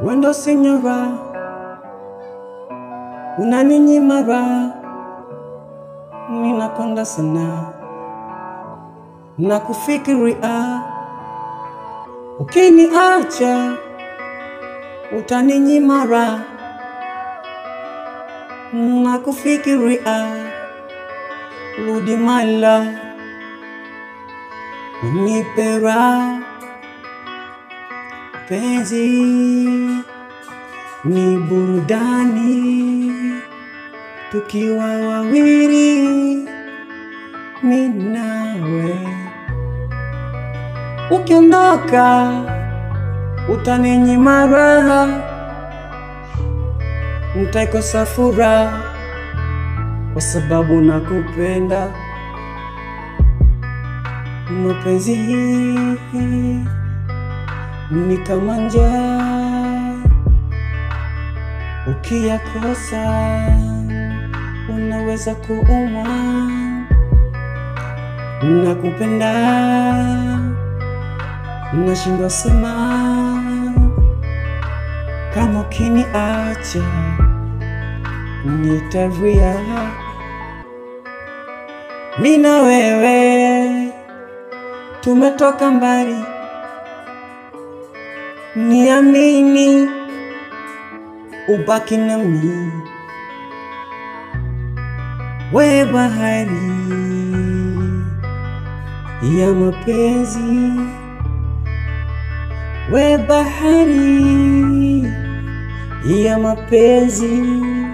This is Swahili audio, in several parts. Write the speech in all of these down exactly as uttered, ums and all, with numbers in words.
Wendo senyora, unaninyima raha, ninakonda sana nakufikiria. Ukiniacha utaninyima raha, nakufikiria. Rudi my love, unipe raha. Penzi ni burudani, tukiwa wawili mimi nawe. Ukiondoka utaninyima raha, nitaikosa furaha kwa sababu nakupenda. Mapenzi ni kama njaa, ukiyakosa unaweza kuumwa. Nakupenda, nashindwa sema. Kama ukiniacha nitalia. Mimi na wewe tumetoka mbali, niamini ubaki na mimi. We bahari ya mapenzi, we bahari ya mapenzi.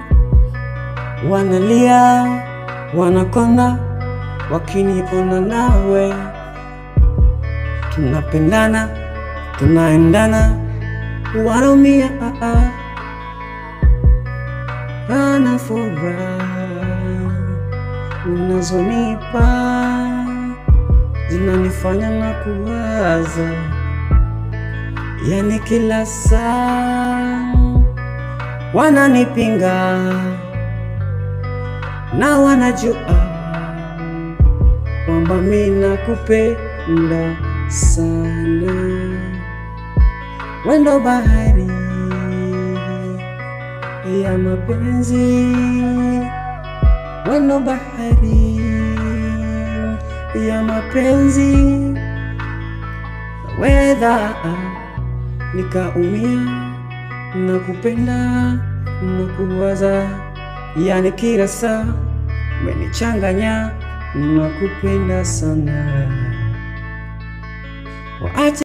Wanalia, wanakona wakiniona nawe. Tunapendana, tunaendana, wanaumia. Ana furaha unazonipa zinanifanya na kuwaza, yani kila saa. Wananipinga na wanajua kwamba mimi nakupenda sana. Wendo bahari ya mapenzi, wendo bahari ya mapenzi. Whether nikaumia, nakupenda, nakuwaza, yani kila saa. Umenichanganya, nakupenda sana. Waache